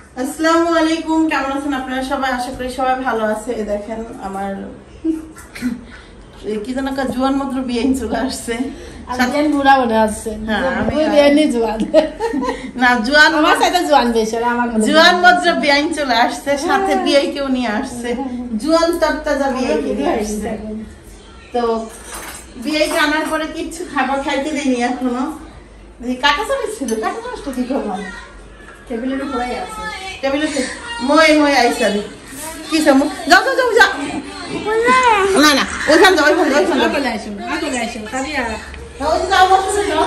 আসসালামু আলাইকুম, কেমন আছেন আপনারা সবাই? আশা করি সবাই ভালো আছে। দেখেন আমার কি যেন একটা জোয়ান মাত্র বিয়ে চলে আসছে। বুড়া মনে আসছে না, জোয়ান আমার সাথে জোয়ান বেশ জোয়ান মাত্র বিয়ে চলে আসছে, সাথে বিয়ে কেউ নিয়ে আসছে, জোয়ান তরতাজা বিয়ে নিয়ে আসছে। তো বিয়ে আনার পরে কিচ্ছু খাবার খাইতে দেয়নি এখনো। কাটা চামচ ছিল, কাটা চামচটা কি করলাম? টেবিলের উপরেই আছে। টেবিলেতে মই আইসাবি কি সমু যাও যাও যাও যাও না না ওইখান যাও চলে আসুন তাবিয়া যাও যাও বসে যাও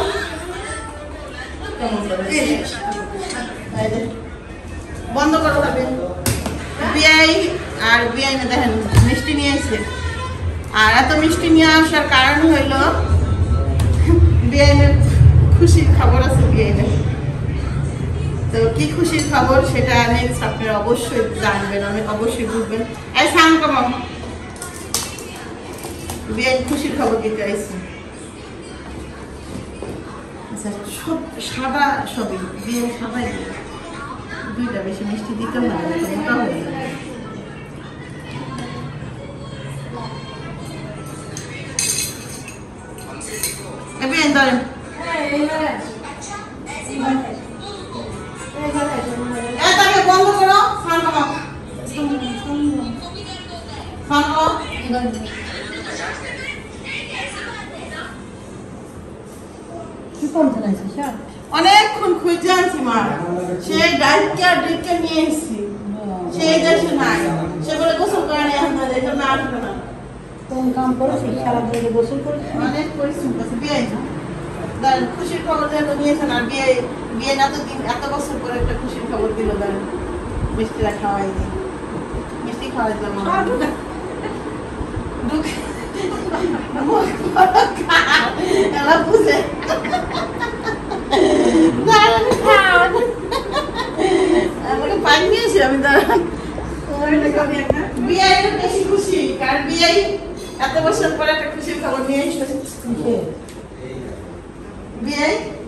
বন্ধ করো ভাবে বিআই আর বিআই না দেখেন মিষ্টি নিয়ে আসছে। আর এত মিষ্টি নিয়ে আসার কারণ হইল বিআইনের খুশির খবর আছে। বিআইনের তো কি খুশির খবর সেটা নেক্সট আপনারা অবশ্যই জানবেন, অনেক অবশ্যই বুঝবেন। এই সাউন্ড কমাও, বিয়ের খুশির খবর দিতে আইছি। আচ্ছা সব সাদা, সবই বিয়ের সাদাই দুইটা, বেশি মিষ্টি দিতে হবে না, মোটা হয়ে যাবে। বিয়ে ধরেন বন্ধ করো, সাউন্ড কমাও, সাউন্ড কমাও। অনেকক্ষণ খুঁজে আনছি মা, সে গাড়িকে নিয়ে এসেছি, সে দেশে নাই, সে বলে গোসল করে নেই এখন এই জন্য আসবে না। কোন কাম করেছি সারা দিনে গোসল করেছি, অনেক পরিশ্রম করছে। বিয়ে খুশির খবর যেহেতু নিয়েছেন, আর বিয়ে এতদিন এত বছর পরে একটা খুশির খবর দিল, মিষ্টিটা খাওয়াই দিই, মিষ্টি খাওয়াই দিলাম। বুঝে আমাকে পানি নিয়েছি আমি, দাঁড়ান। বিয়ে বেশি খুশি, কারণ বিয়ে এত বছর পরে একটা খুশির খবর নিয়ে এসেছে। বিয়ে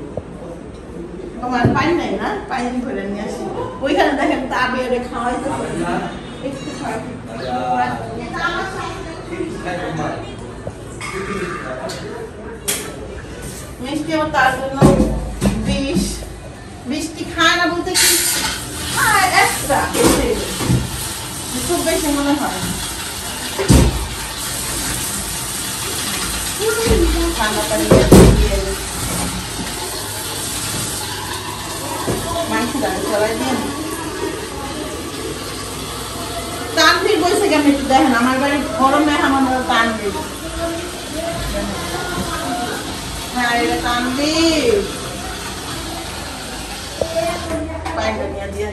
আমার পানি নাই না, পানি করে নিয়ে আসি। ওইখানে দেখেন তা বিয়ে খাওয়াই তো একটু মিষ্টি আমার তার জন্য বৃষ্টি খায় না বলতে কি এক্সট্রা খুব বেশি মনে হয়। ঠান্ডা পানি মাংস চলাই দিয়ে তানভীর বলছে কেমন একটু দেখেন, আমার বাড়ি গরমে আমার তানভীর। হ্যাঁ এটা তানভীর পাইটা নিয়ে দিয়ে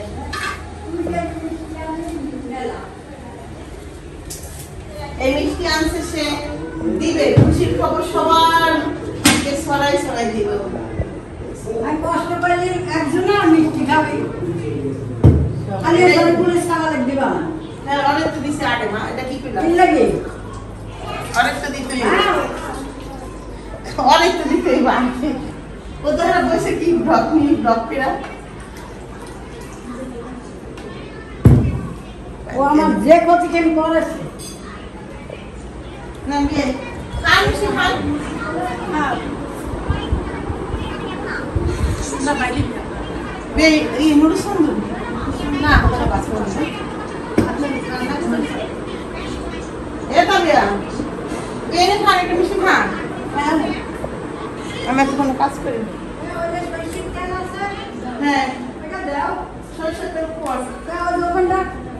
এই মিষ্টি আনছে, সে দিবে খুশির খবর সবার ছড়াই দিব। আমি কষ্ট করে একজন আর মিষ্টি খাবে, খালি এখানে পুলিশ কাগজ দিবা না। হ্যাঁ অনেক তো দিছে আগে মা, এটা কি করলাম? কি লাগে অনেক তো দিতেই, অনেক তো দিতেই বাকি। ও ধরা বসে কি ব্লক পেরা, ও আমার যে ক্ষতি কেন করেছে না বিয়ে খান বেশি খান না বাইরে বিয়ে এই মুড়ি সুন্দর না ওটা কাজ করছে এটা বিয়া বিয়ে খান একটা বেশি খান। হ্যাঁ আমি তো কোনো কাজ করি। হ্যাঁ সরষের তেল পর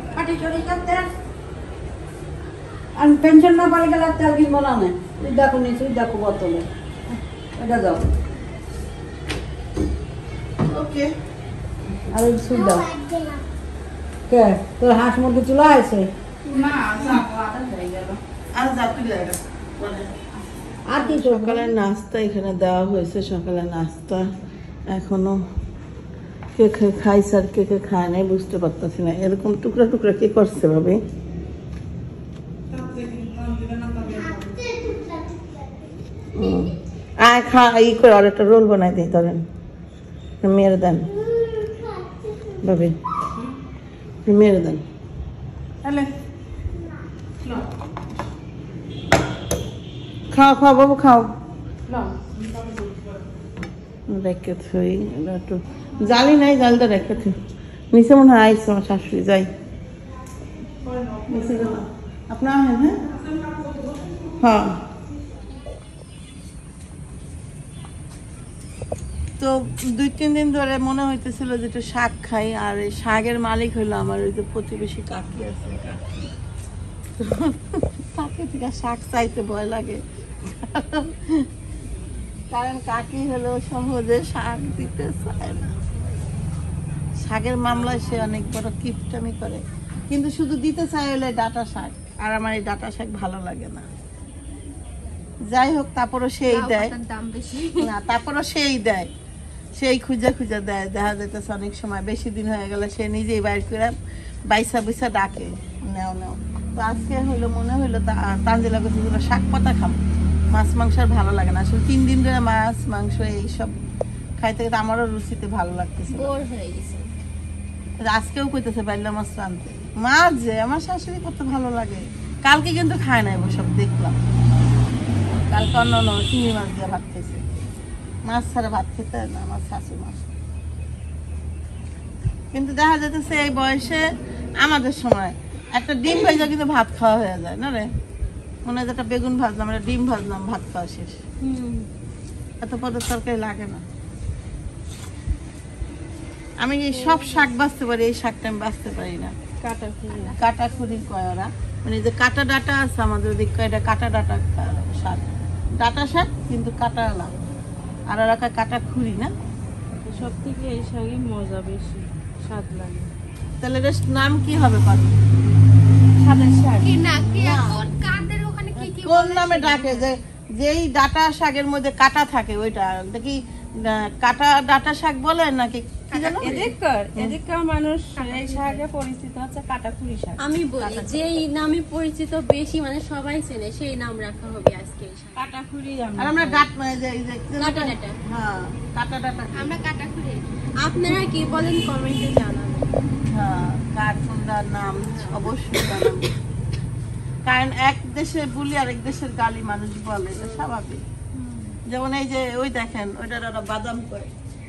আমি পেনশন না পাই গেলে তেল কিনবো না, তুই দেখো নি, তুই দেখো বোতলে এটা দাও। ওকে আর ওই সুই দাও। কে তোর হাঁস মুরগি চুলা আছে? আর কি সকালের নাস্তা এখানে দেওয়া হয়েছে, সকালের নাস্তা এখনো কে কে খাইছে আর কে কে খায় নাই বুঝতে পারতেছি না। এরকম টুকরা টুকরা কে করছে ভাবে? খা ই করে আর একটা রোল বানাই দিই, ধরেন মেয়ের দেন ভাবে। মেরে দেন তাহলে খাও খাও বাবু খাও রেখে থই একটু জালি নাই জালটা রেখে থই নিচে মনে হয় আইসো আমার শাশুড়ি যাই আপনার হ্যাঁ হ্যাঁ তো 2-3 দিন ধরে মনে হইতেছিল যে একটু শাক খাই আর এই শাকের মালিক হইলো আমার ওই যে প্রতিবেশী কাকি আছে তাকে থেকে শাক চাইতে ভয় লাগে কারণ কাকি হলো সহজে শাক দিতে চায় না শাকের মামলায় সে অনেক বড় কিপটামি করে কিন্তু শুধু দিতে চায় হলে ডাঁটা শাক আর আমার এই ডাঁটা শাক ভালো লাগে না যাই হোক তারপরও সেই দেয় না তারপরও সেই দেয় সেই খুঁজে খুঁজে দেয় দেখা যাইতেছে অনেক সময় বেশি দিন হয়ে গেলে সে নিজেই বাইর করে বাইসা বৈসা ডাকে নেও নেও তো আজকে হইলো মনে হইলো তানজিলা করছে শাক পাতা খাবো মাছ মাংস আর ভালো লাগে না আসলে 3 দিন ধরে মাছ মাংস এইসব খাইতে খাইতে আমারও রুচিতে ভালো লাগতেছে আজকেও কইতেছে বাইলা মাছ রানতে মাছ যে আমার শাশুড়ি কত ভালো লাগে কালকে কিন্তু খায় নাই সব দেখলাম কালকে অন্য চিংড়ি মাছ দিয়ে ভাত খেয়েছে মাছ ছাড়া ভাত খেতে হয় না আমার শাশুড়ি মাছ কিন্তু দেখা যাইতেছে এই বয়সে আমাদের সময় একটা ডিম ভাজা কিন্তু ভাত খাওয়া হয়ে যায় না রে মনে হয় একটা বেগুন ভাজলাম একটা ডিম ভাজলাম ভাত খাওয়া শেষ এত পদের তরকারি লাগে না আমি এই সব শাক বাঁচতে পারি এই শাকটা আমি বাঁচতে পারি না কাটা খুঁড়ি কয় ওরা মানে যে কাটা ডাটা আছে আমাদের ওদিকে এটা কাটা ডাটা শাক ডাটা শাক কিন্তু কাটা আলাদা আর ওরা কাটা খুঁড়ি না সব থেকে এই শাকই মজা বেশি স্বাদ লাগে তাহলে এর নাম কি হবে পারো কোন নামে ডাকে যে যেই ডাটা শাকের মধ্যে কাটা থাকে ওইটা দেখি কাটা ডাটা শাক বলে নাকি এদিককার মানুষ এই শাকে পরিচিত হচ্ছে কাটাকুড়ি শাক আমি বলি যেই নামে পরিচিত বেশি মানে সবাই চেনে সেই নাম রাখা হবে আজকে কাটাকুড়ি আর আমরা কাটা ডাটা হ্যাঁ কাটা ডাটা আমরা কাটাকুড়ি আপনারা কি বলেন কমেন্টে জানাবেন হ্যাঁ কার সুন্দর নাম অবশ্যই জানাবো কারণ এক দেশের বুলি আরেক দেশের গালি মানুষ বলে এটা স্বাভাবিক যেমন এই যে ওই দেখেন ওইটার ওরা বাদাম করে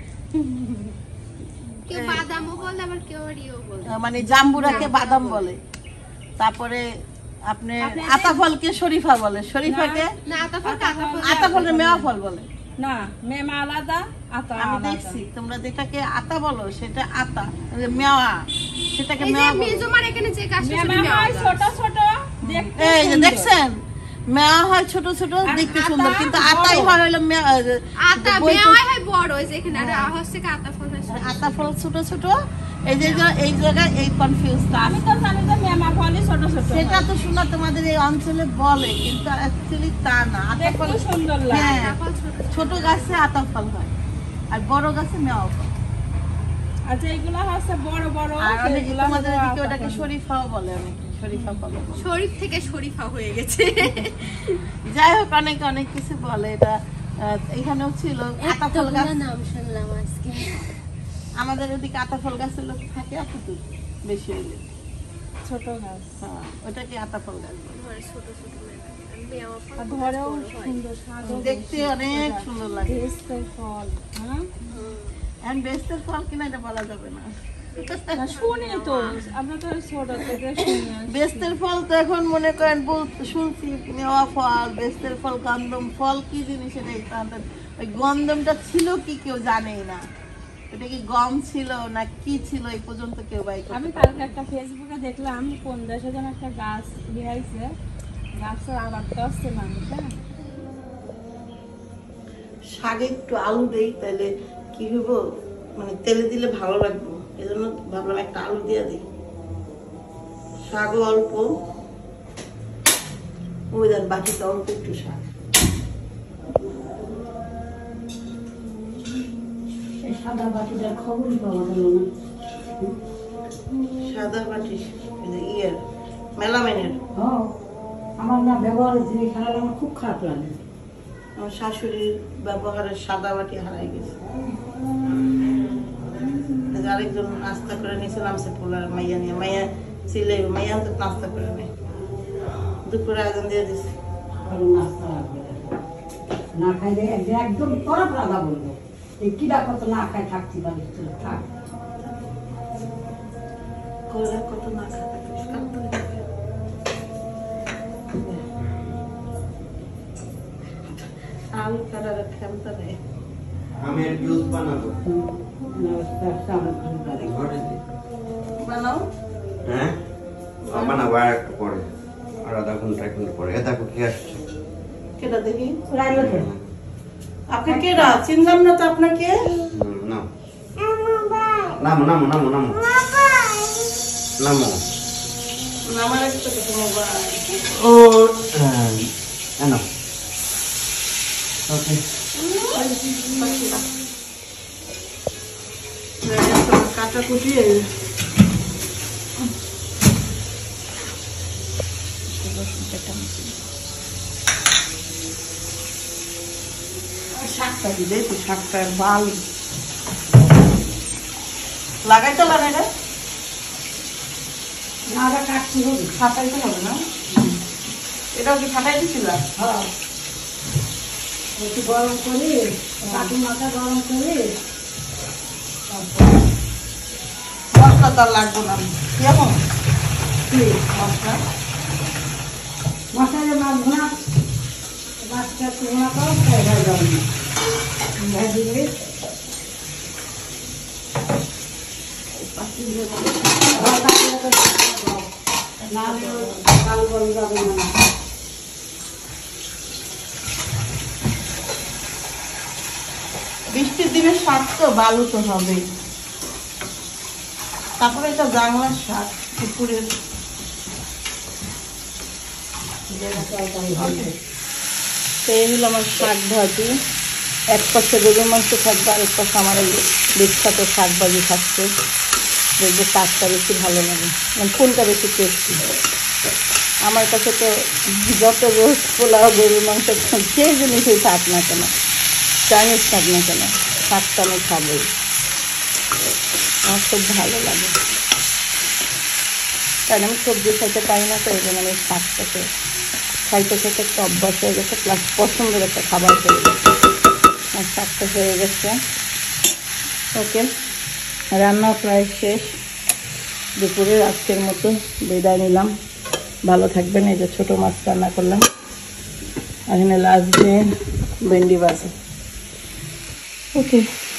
কেউ বাদামও বলে আবার কেউ রিও বলে মানে জাম্বুরাকে বাদাম বলে তারপরে আপনি আতাফলকে শরীফা বলে শরীফাকে না আতাফলকে মেওয়া ফল বলে না মেমা আলাদা আতা আমি দেখছি তোমরা যেটাকে আতা বলো সেটা আতা মেওয়া সেটাকে মেওয়া বলে মেজমার এখানে যে কাশি ছোট ছোট এই যে দেখছেন মেওয়া হয় ছোট ছোট দেখতে সুন্দর কিন্তু আতাই হয় হলো আতা মেওয়া হয় বড় ওই যে এখানে আর হচ্ছে কি আতা ফল আতা ফল ছোট ছোট এই যে এই জায়গায় এই কনফিউজ আমি তো জানি যে মেমা ফলই ছোট ছোট সেটা তো শোনা তোমাদের এই অঞ্চলে বলে কিন্তু অ্যাকচুয়ালি তা না আতা ফল সুন্দর লাগে হ্যাঁ ছোট গাছে আতা ফল হয় আর বড় গাছে মেওয়া ফল আচ্ছা এগুলা হচ্ছে বড় বড় আর অনেকে তোমাদের এদিকে ওটাকে শরীফাও বলে অনেকে শরীফা বলে শরীফ থেকে শরীফা হয়ে গেছে যাই হোক অনেক কিছু বলে এটা এখানেও ছিল আতা ফল গাছ নাম শুনলাম আজকে আমাদের ওদিকে আতা ফল গাছের লোক থাকে এতটুকু বেশি হইলে ছোট গাছ হ্যাঁ ওটাকে আতা ফল গাছ বলে ছোট ছোট আর ধরেও সুন্দর স্বাদ দেখতে অনেক সুন্দর লাগে বেস্তের ফল হ্যাঁ এখন বেস্তের ফল কিনা এটা বলা যাবে না শুনি তো আমরা তো ছোট থেকে শুনি বেস্তের ফল তো এখন মনে করেন শুনছি মেওয়া ফল বেস্তের ফল গন্ধম ফল কি জিনিস এটা ওই গন্ধমটা ছিল কি কেউ জানেই না এটা কি গম ছিল না কি ছিল এই পর্যন্ত কেউ বাই করে আমি কালকে একটা ফেসবুকে দেখলাম কোন দেশে যেন একটা গাছ বেরাইছে গাছের আবার করছে মানুষ হ্যাঁ শাকে একটু আলু দেই তাহলে কি হইব মানে তেলে দিলে ভালো লাগবে এজন্য ভাবলাম একটা আলু দিয়ে দিই শাকও অল্প ওই দেন বাকিটা অল্প একটু শাক সাদা বাটিটার খবরই পাওয়া গেল না সাদা বাটি ইয়ের মেলামেনের আমার না ব্যবহারের জিনিস হারালে আমার খুব খারাপ লাগে আমার শাশুড়ির ব্যবহারের সাদা বাটি হারাই গেছে আরেকজন নাস্তা করে নিয়েছিলাম সে পোলার মাইয়া নিয়ে, মাইয়া ছিলে মাইয়া তো নাস্তা করে নেই, দুপুরে আয়োজন দিয়ে দিচ্ছে। নাস্তা লাগবে না খাইলে একদম তরফ রাধা বলবো এই কিরা কত না খাই থাকছি পারিস থাক করে কত না খাতে আলু কাটার খেলতে নেই। আমি এর জুস বানাবো। বানাও। হ্যাঁ বানাবো আর একটু পরে, আর আধা ঘন্টা এক ঘন্টা পরে। দেখো কি আসছে। কেটা দেখি আপনি কেডা চিনলাম না তো আপনাকে। নাও নামো নামো নামো নামো নামো আমার একটা মোবাইল ও নাও। ওকে কাটা কুটি শাকটা দিলে তো শাকটা বাল লাগাইতে লাগে না, নাড়া কাটতে হবে ফাটাইতে হবে না। এটাও কি ফাটাই দিছিল? হ্যাঁ একটু গরম করে কাঠি মাথা গরম করে মশলা তো আর লাগবো না। কেমন মশলা মশলা মাছ ভুনা মাছটা ভুনা করো তাই হয়ে যাবে ভেজে দিয়ে নাহলে কাল বল যাবে না। বৃষ্টির দিনে শাক তো বালু তো হবে। তারপরে এটা জাংলার শাক পুকুরের। তো এই হলো আমার শাক ভাজি, এক পাশে গরুর মাংস থাকবে, আরেক পাশে আমার এই বিখ্যাত শাক ভাজি থাকছে। দেখবে শাকটা বেশি ভালো লাগে, মানে কোনটা বেশি টেস্টি। আমার কাছে তো যত রোজ পোলাও গরুর মাংস যে জিনিসই থাক না কেন, চাইনিজ থাক না কেন, শাকটা আমি খাবই, আমার খুব ভালো লাগে। কারণ আমি সবজি খাইতে পারি না, তো এই জন্য আমি শাকটাকে খাইতে খেতে একটা অভ্যাস হয়ে গেছে, প্লাস পছন্দের একটা খাবার হয়ে গেছে। আর শাকটা হয়ে গেছে। ওকে, রান্না প্রায় শেষ। দুপুরের আজকের মতো বিদায় নিলাম। ভালো থাকবেন। এই যে ছোটো মাছ রান্না করলাম, আর এখানে লাস্ট দিয়ে ভেন্ডি ভাজা। ওকে,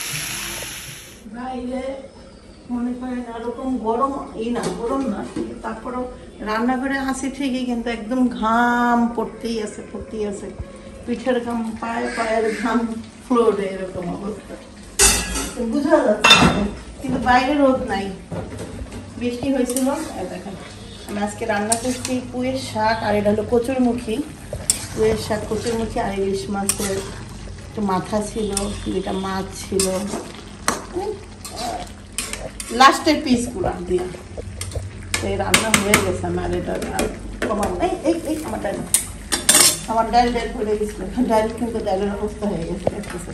বাইরে মনে করেন এরকম গরম না, গরম না, তারপরেও রান্নাঘরে আসি ঠিকই, কিন্তু একদম ঘাম পড়তেই আছে পিঠের ঘাম, পায়ের ঘাম ফ্লোরে, এরকম অবস্থা বুঝা যাচ্ছে। কিন্তু বাইরে রোদ নাই, বৃষ্টি হয়েছিল। দেখেন আমি আজকে রান্না করছি পুঁইয়ের শাক, আর এটা হলো কচুরমুখী। পুঁইয়ের শাক, কচুরমুখী, আর ইলিশ মাছের একটু মাথা ছিল, 2টা মাছ ছিল, লাস্টের পিসগুলো দিয়ে এই রান্না হয়ে গেছে আমার। এটা কমাম এই আমার ডাল পড়ে গেছিল, ডাল কিন্তু ডালের অবস্থা হয়ে গেছে।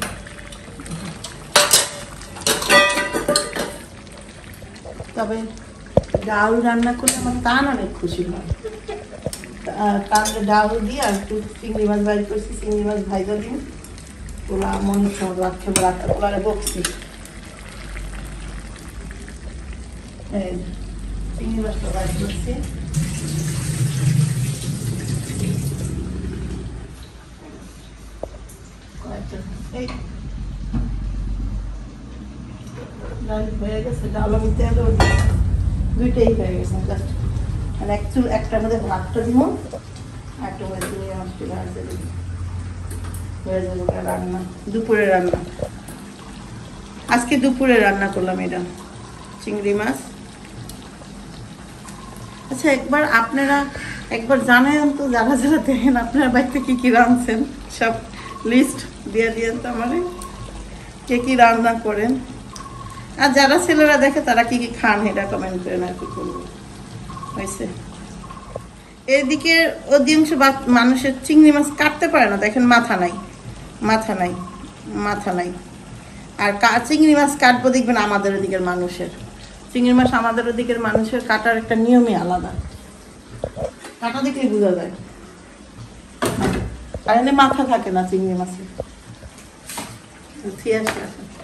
তবে ডাল রান্না করলে আমার টান অনেক খুশি হয়। তাহলে ডাল দিয়ে আর একটু চিংড়ি মাছ বাইর করছি, চিংড়ি মাছ ভাইজা দিন, ওলা মনে হচ্ছে আমার রাখতে ওলারে বকছি। চিংড়ি মাছটা বাইর করছি। এই ডাল হয়ে গেছে, ডাল আমি তেলও দিচ্ছি, 2টাই হয়ে গেছে। জাস্ট মানে একটার মধ্যে ভাতটা দিব, একটা মধ্যে চিংড়ি মাছটি ভাজতে দিব, হয়ে যাবে রান্না। দুপুরে রান্না, আজকে দুপুরে রান্না করলাম এটা চিংড়ি মাছ। আচ্ছা, আপনারা একবার জানেন তো, যারা যারা দেখেন আপনারা বাড়িতে কি কি রাঁধছেন, সব লিস্ট দিয়ে দিয়েন তো আমারে, কে কি রান্না করেন, আর যারা ছেলেরা দেখে তারা কি কি খান, এটা কমেন্ট করেন। আর কি করবো হয়েছে। এদিকে অধিকাংশ মানুষের চিংড়ি মাছ কাটতে পারে না, দেখেন মাথা নাই। আর চিংড়ি মাছ কাটবো দেখবেন আমাদের ওদিকের মানুষের, চিংড়ি মাছ আমাদের ওদিকের মানুষের কাটার একটা নিয়মই আলাদা, কাটা দেখলেই বোঝা যায়। আর এনে মাথা থাকে না চিংড়ি মাছের। ঠিক আছে।